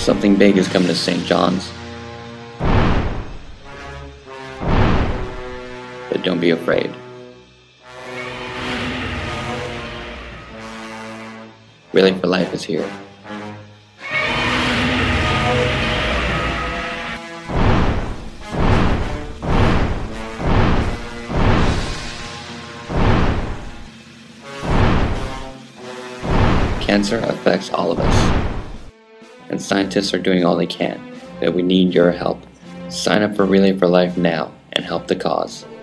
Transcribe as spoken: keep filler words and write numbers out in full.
Something big is coming to Saint John's. But don't be afraid. Relay for Life is here. Cancer affects all of us, and scientists are doing all they can, but we need your help. Sign up for Relay for Life now and help the cause.